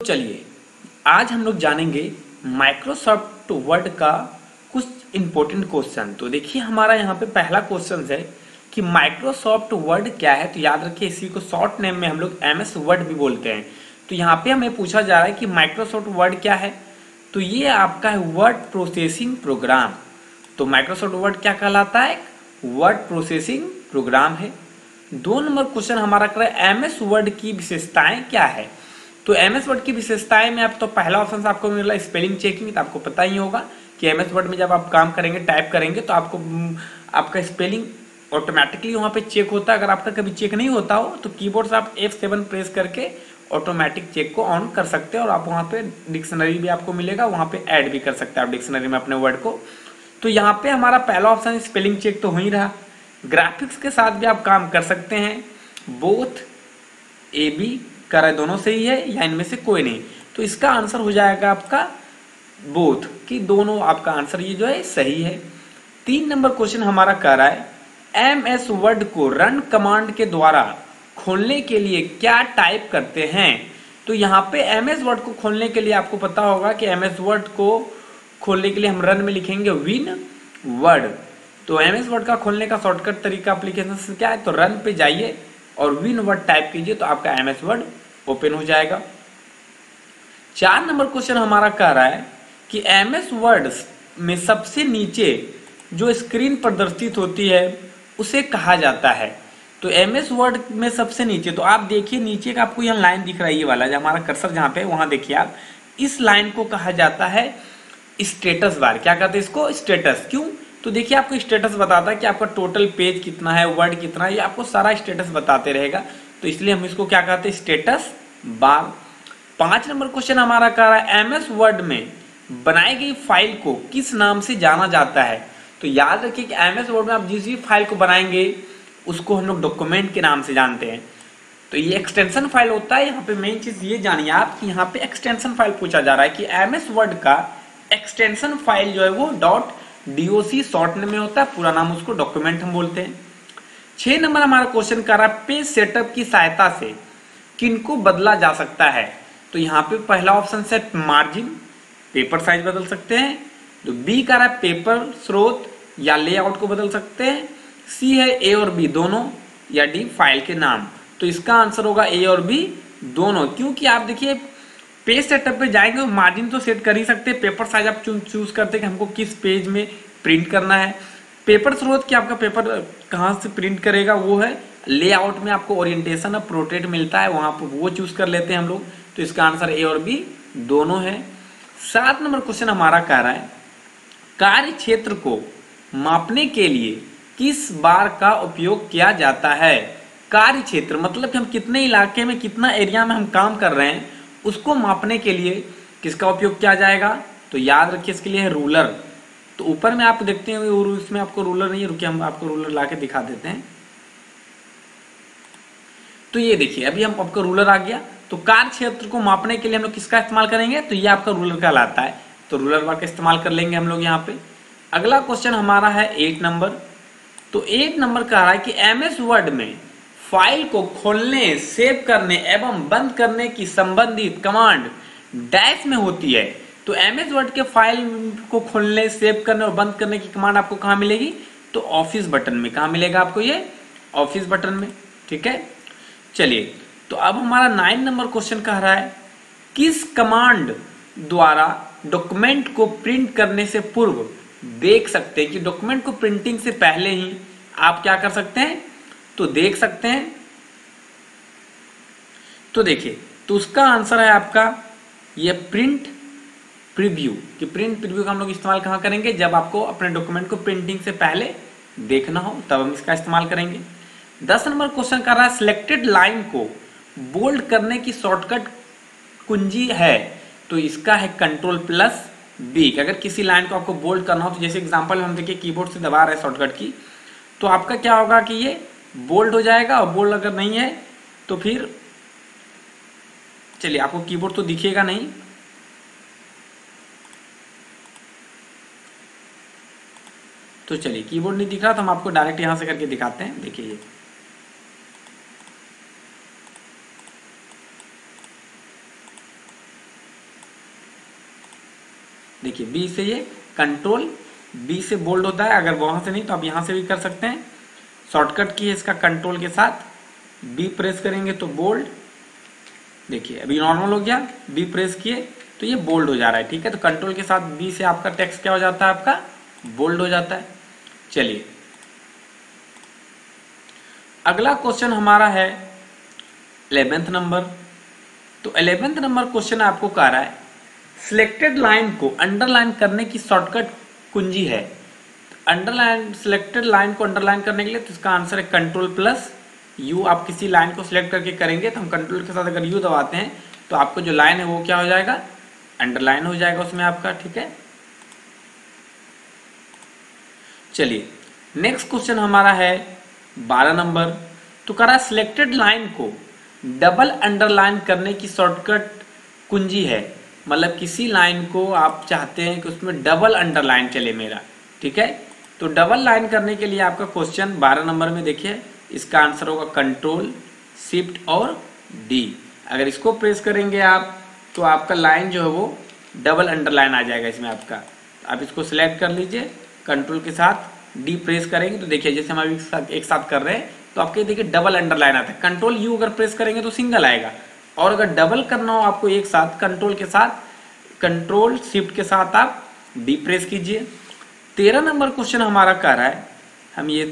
चलिए आज हम लोग जानेंगे माइक्रोसॉफ्ट वर्ड का कुछ इंपॉर्टेंट क्वेश्चन। तो देखिए हमारा यहाँ पे पहला क्वेश्चन है कि माइक्रोसॉफ्ट वर्ड क्या है। तो याद रखिए इसी को शॉर्ट नेम में हम लोग एमएस वर्ड भी बोलते हैं। तो यहाँ पे हमें पूछा जा रहा है कि माइक्रोसॉफ्ट वर्ड क्या है। तो ये आपका है वर्ड प्रोसेसिंग प्रोग्राम। तो माइक्रोसॉफ्ट वर्ड क्या कहलाता है? वर्ड प्रोसेसिंग प्रोग्राम है। 2 नंबर क्वेश्चन हमारा कर एमएस वर्ड की विशेषताएं क्या है। तो एमएस वर्ड की विशेषताएं में आप तो पहला ऑप्शन से आपको मिला स्पेलिंग चेकिंग। तो आपको पता ही होगा कि एमएस वर्ड में जब आप काम करेंगे टाइप करेंगे तो आपको आपका स्पेलिंग ऑटोमेटिकली वहां पे चेक होता है। अगर आपका कभी चेक नहीं होता हो तो कीबोर्ड से आप F7 प्रेस करके ऑटोमेटिक चेक को ऑन कर सकते हैं और आप वहां पे डिक्शनरी भी आपको मिलेगा, वहां पे ऐड भी कर सकते हैं आप डिक्शनरी में अपने वर्ड को। तो यहाँ पे हमारा पहला ऑप्शन स्पेलिंग चेक तो हो ही रहा। ग्राफिक्स के साथ भी आप काम कर सकते हैं। बोथ ए बी कर दोनों सही है या इनमें से कोई नहीं। तो इसका आंसर हो जाएगा आपका बोथ कि दोनों आपका आंसर ये जो है सही है। 3 नंबर क्वेश्चन हमारा कह रहा है एमएस वर्ड को रन कमांड के द्वारा खोलने के लिए क्या टाइप करते हैं। तो यहाँ पे एमएस वर्ड को खोलने के लिए आपको पता होगा कि एमएस वर्ड को खोलने के लिए हम रन में लिखेंगे विन वर्ड। तो एमएस वर्ड का खोलने का शॉर्टकट तरीका एप्लीकेशन से क्या है, तो रन पे जाइए और विन वर्ड टाइप कीजिए तो आपका एमएस वर्ड ओपन हो जाएगा। 4 नंबर क्वेश्चन हमारा कह रहा है कि एमएस वर्ड में सबसे नीचे जो स्क्रीन प्रदर्शित होती है उसे कहा जाता है। तो एमएस वर्ड में सबसे नीचे, तो आप देखिए नीचे का आपको यहाँ लाइन दिख रहा है, ये वाला जो हमारा कर्सर जहाँ पे वहां देखिए आप, इस लाइन को कहा जाता है स्टेटस बार। क्या कहते हैं इसको? स्टेटस। क्यों? तो देखिए आपको स्टेटस बताता है कि आपका टोटल पेज कितना है, वर्ड कितना है, ये आपको सारा स्टेटस बताते रहेगा। तो इसलिए हम इसको क्या कहते हैं? Status bar. 5 नंबर क्वेश्चन हमारा कह रहा है एमएस वर्ड में बनाई गई फाइल को किस नाम से जाना जाता है। तो याद रखिए कि एमएस वर्ड में आप जिस भी फाइल को बनाएंगे उसको हम लोग डॉक्यूमेंट के नाम से जानते हैं। तो ये एक्सटेंशन फाइल होता है। यहाँ पे मेन चीज ये जानिए आप कि यहाँ पे एक्सटेंशन फाइल पूछा जा रहा है कि एमएस वर्ड का एक्सटेंशन फाइल जो है वो .doc शॉर्ट में होता है, पूरा नाम उसको डॉक्यूमेंट हम बोलते हैं। 6 नंबर हमारा क्वेश्चन कर रहा है पेज सेटअप की सहायता से किनको बदला जा सकता है। तो यहाँ पे पहला ऑप्शन से मार्जिन, पेपर साइज बदल सकते हैं। तो बी का रहा है पेपर स्रोत या लेआउट को बदल सकते हैं। सी है ए और बी दोनों, या डी फाइल के नाम। तो इसका आंसर होगा ए और बी दोनों, क्योंकि आप देखिए पेज सेटअप पे जाएंगे तो मार्जिन तो सेट कर ही सकते हैं, पेपर साइज आप चूज करते हैं कि हमको किस पेज में प्रिंट करना है। पेपर स्रोत कि आपका पेपर कहाँ से प्रिंट करेगा वो है। लेआउट में आपको ओरिएंटेशन ऑफ पोर्ट्रेट मिलता है, वहां पर वो चूज कर लेते हैं हम लोग। तो इसका आंसर ए और बी दोनों है। 7 नंबर क्वेश्चन हमारा कह रहा है कार्य क्षेत्र को मापने के लिए किस बार का उपयोग किया जाता है। कार्य क्षेत्र मतलब कि हम कितने इलाके में, कितना एरिया में हम काम कर रहे हैं, उसको मापने के लिए किसका उपयोग किया जाएगा। तो याद रखिए इसके लिए है रूलर। तो ऊपर में आप देखते हैं इसमें आपको रूलर नहीं है, रुकिए हम आपको रूलर ला के दिखा देते हैं। तो ये देखिए अभी हम आपका रूलर आ गया। तो कार्य क्षेत्र को मापने के लिए हम लोग किसका इस्तेमाल करेंगे, तो ये आपका रूलर कहलाता है। तो रूलर बार का इस्तेमाल कर लेंगे हम लोग यहाँ पे। अगला क्वेश्चन हमारा है 8 नंबर। तो 8 नंबर कह रहा है कि एमएस वर्ड में फाइल को खोलने, सेव करने एवं बंद करने की संबंधित कमांड डैश में होती है। तो एमएस वर्ड के फाइल को खोलने, सेव करने और बंद करने की कमांड आपको कहाँ मिलेगी, तो ऑफिस बटन में। कहाँ मिलेगा आपको ये? ऑफिस बटन में। ठीक है, चलिए तो अब हमारा 9 नंबर क्वेश्चन कह रहा है किस कमांड द्वारा डॉक्यूमेंट को प्रिंट करने से पूर्व देख सकते हैं कि डॉक्यूमेंट को प्रिंटिंग से पहले ही आप क्या कर सकते हैं, तो देख सकते हैं। तो देखिए तो उसका आंसर है आपका ये प्रिंट प्रीव्यू। कि प्रिंट प्रीव्यू का हम लोग इस्तेमाल कहां करेंगे, जब आपको अपने डॉक्यूमेंट को प्रिंटिंग से पहले देखना हो तब हम इसका इस्तेमाल करेंगे। 10 नंबर क्वेश्चन कर रहा है सिलेक्टेड लाइन को बोल्ड करने की शॉर्टकट कुंजी है। तो इसका है Ctrl+B। अगर किसी लाइन को आपको बोल्ड करना हो, तो जैसे एग्जांपल हम देखिए कीबोर्ड से दबा रहे हैं शॉर्टकट की, तो आपका क्या होगा कि ये बोल्ड हो जाएगा। और बोल्ड अगर नहीं है तो फिर चलिए आपको कीबोर्ड तो दिखेगा नहीं, तो चलिए कीबोर्ड नहीं दिख रहा तो हम आपको डायरेक्ट यहां से करके दिखाते हैं। देखिए ये देखिए बी से ये कंट्रोल बी से बोल्ड होता है, अगर वहां से नहीं तो आप यहां से भी कर सकते हैं। शॉर्टकट की है इसका, कंट्रोल के साथ बी प्रेस करेंगे तो बोल्ड। देखिए अभी नॉर्मल हो गया, बी प्रेस किए तो ये बोल्ड हो जा रहा है, ठीक है। तो कंट्रोल के साथ बी से आपका टेक्स्ट क्या हो जाता है, आपका बोल्ड हो जाता है। चलिए अगला क्वेश्चन हमारा है 11th नंबर। तो 11th नंबर क्वेश्चन आपको कह रहा है सिलेक्टेड लाइन को अंडरलाइन करने की शॉर्टकट कुंजी है। अंडरलाइन सिलेक्टेड लाइन को अंडरलाइन करने के लिए तो इसका आंसर है कंट्रोल प्लस यू। आप किसी लाइन को सिलेक्ट करके करेंगे तो हम कंट्रोल के साथ अगर यू दबाते हैं तो आपको जो लाइन है वो क्या हो जाएगा, अंडरलाइन हो जाएगा उसमें आपका, ठीक है। चलिए नेक्स्ट क्वेश्चन हमारा है 12 नंबर। तो कह रहा है सिलेक्टेड लाइन को डबल अंडरलाइन करने की शॉर्टकट कुंजी है। मतलब किसी लाइन को आप चाहते हैं कि उसमें डबल अंडरलाइन चले मेरा, ठीक है। तो डबल लाइन करने के लिए आपका क्वेश्चन 12 नंबर में देखिए इसका आंसर होगा कंट्रोल शिफ्ट और डी। अगर इसको प्रेस करेंगे आप तो आपका लाइन जो है वो डबल अंडरलाइन आ जाएगा इसमें आपका। आप इसको सिलेक्ट कर लीजिए, कंट्रोल के साथ डी प्रेस करेंगे तो देखिए जैसे हम अभी एक साथ कर रहे हैं तो आपके देखिए डबल अंडरलाइन आता है। कंट्रोल यू अगर प्रेस करेंगे तो सिंगल आएगा, और अगर डबल करना हो आपको एक साथ कंट्रोल के साथ, कंट्रोल शिफ्ट के साथ आप डी प्रेस कीजिए। 13 नंबर क्वेश्चन हमारा कह रहा है, हम ये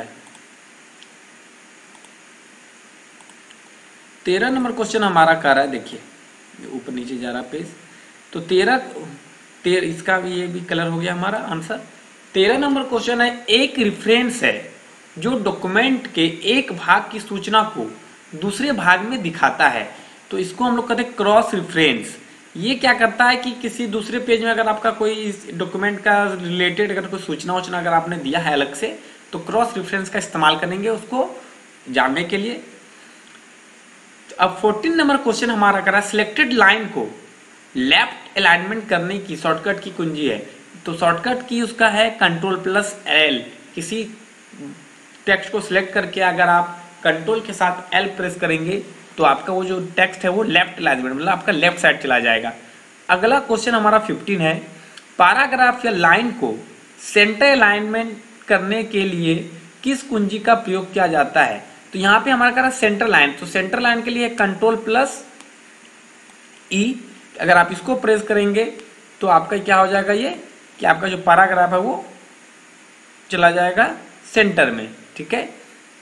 13 नंबर क्वेश्चन हमारा कह रहा है, देखिए ऊपर नीचे जा रहा पेज। तो 13 इसका भी ये भी कलर हो गया हमारा आंसर। 13 नंबर क्वेश्चन है एक रेफरेंस है जो डॉक्यूमेंट के एक भाग की सूचना को दूसरे भाग में दिखाता है। तो इसको हम लोग कहते हैं क्रॉस रेफरेंस। ये क्या करता है कि किसी दूसरे पेज में अगर आपका कोई डॉक्यूमेंट का रिलेटेड अगर कोई सूचना अगर आपने दिया है अलग से तो क्रॉस रेफरेंस का इस्तेमाल करेंगे उसको जानने के लिए। अब 14 नंबर क्वेश्चन हमारा करा सिलेक्टेड लाइन को लेफ्ट अलाइनमेंट करने की शॉर्टकट की कुंजी है। तो शॉर्टकट की उसका है कंट्रोल प्लस एल। किसी टेक्स्ट को सिलेक्ट करके अगर आप कंट्रोल के साथ एल प्रेस करेंगे तो आपका वो जो टेक्स्ट है वो लेफ्ट अलाइनमेंट मतलब आपका लेफ्ट साइड चला जाएगा। अगला क्वेश्चन हमारा 15 है पैराग्राफ या लाइन को सेंटर अलाइनमेंट करने के लिए किस कुंजी का प्रयोग किया जाता है। तो यहाँ पे हमारा कह रहा है सेंटर लाइन। तो सेंटर लाइन के लिए कंट्रोल प्लस ई। अगर आप इसको प्रेस करेंगे तो आपका क्या हो जाएगा ये कि आपका जो पैराग्राफ है वो चला जाएगा सेंटर में, ठीक है।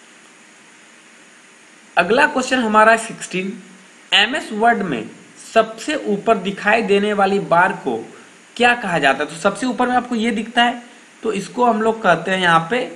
अगला क्वेश्चन हमारा 16 एमएस वर्ड में सबसे ऊपर दिखाई देने वाली बार को क्या कहा जाता है। तो सबसे ऊपर में आपको ये दिखता है तो इसको हम लोग कहते हैं यहाँ पे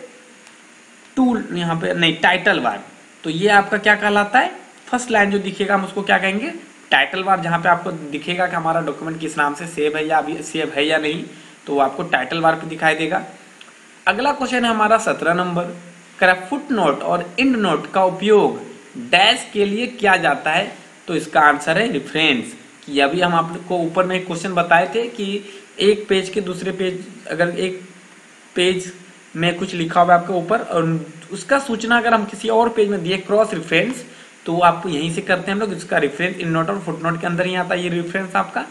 टूल, यहाँ पे नहीं टाइटल बार। तो ये आपका क्या कहलाता है, फर्स्ट लाइन जो दिखेगा हम उसको क्या कहेंगे, टाइटल बार। जहाँ पे आपको दिखेगा कि हमारा डॉक्यूमेंट किस नाम से सेव है या अभी सेव है या नहीं, तो वो आपको टाइटल बार पे दिखाई देगा। अगला क्वेश्चन है हमारा 17 नंबर। फुट नोट और इंड नोट का उपयोग डैश के लिए किया जाता है। तो इसका आंसर है रेफरेंस। कि अभी हम आपको ऊपर में एक क्वेश्चन बताए थे कि एक पेज के दूसरे पेज, अगर एक पेज में कुछ लिखा हुआ है आपके ऊपर और उसका सूचना अगर हम किसी और पेज में दिए क्रॉस रेफरेंस तो वो आपको यहीं से करते हैं हम लोग। इसका रेफरेंस इन नोट और फुट नोट के अंदर ही आता है ये रेफरेंस आपका।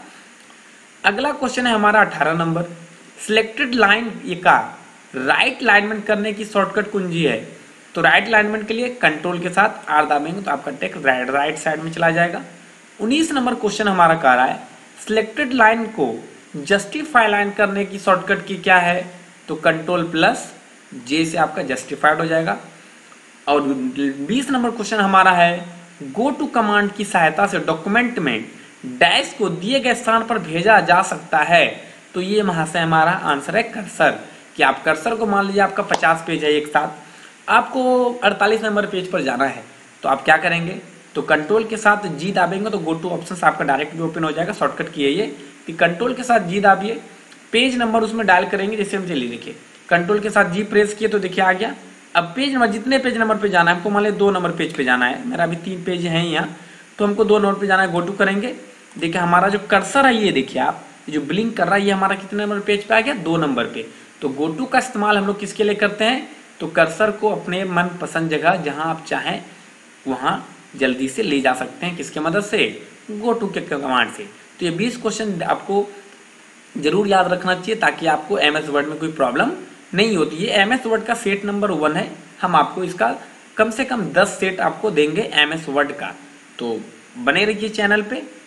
अगला क्वेश्चन है हमारा 18 नंबर। सिलेक्टेड लाइन ये का राइट अलाइनमेंट करने की शॉर्टकट कुंजी है। तो राइट अलाइनमेंट के लिए कंट्रोल के साथ आर दाबेंगे तो आपका टेक्स्ट राइट साइड में चला जाएगा। 19 नंबर क्वेश्चन हमारा कह रहा है सिलेक्टेड लाइन को जस्टिफाई लाइन करने की शॉर्टकट की क्या है। तो कंट्रोल प्लस जे से आपका जस्टिफाइड हो जाएगा। और 20 नंबर क्वेश्चन हमारा है गो टू कमांड की सहायता से डॉक्यूमेंट में डैश को दिए गए स्थान पर भेजा जा सकता है। तो ये महाशय हमारा आंसर है कर्सर। कि आप कर्सर को मान लीजिए आपका 50 पेज है एक साथ, आपको 48 नंबर पेज पर जाना है तो आप क्या करेंगे, तो कंट्रोल के साथ जी दाबेंगे तो गो टू ऑप्शन आपका डायरेक्ट भी ओपन हो जाएगा। शॉर्टकट की है ये कि कंट्रोल के साथ जी दाबिए, पेज नंबर उसमें डायल करेंगे। जैसे हम चलिए देखिए कंट्रोल के साथ जी प्रेस किए तो देखिए आ गया। अब पेज नंबर जितने पेज नंबर पे जाना है हमको, मान लीजिए 2 नंबर पेज पे जाना है, मेरा अभी 3 पेज है यहाँ तो हमको 2 नंबर पे जाना है। गो टू करेंगे, देखिए हमारा जो कर्सर है ये देखिए आप जो ब्लिंक कर रहा है ये हमारा कितने नंबर पेज पे आ गया, 2 नंबर पे। तो गो टू का इस्तेमाल हम लोग किसके लिए करते हैं, तो कर्सर को अपने मनपसंद जगह जहां आप चाहें वहां जल्दी से ले जा सकते हैं। किसके मदद से, गो टू के कमांड से। तो ये 20 क्वेश्चन आपको जरूर याद रखना चाहिए ताकि आपको एमएस वर्ड में कोई प्रॉब्लम नहीं होती। ये एमएस वर्ड का सेट नंबर 1 है। हम आपको इसका कम से कम 10 सेट आपको देंगे एमएस वर्ड का। तो बने रहिए चैनल पे।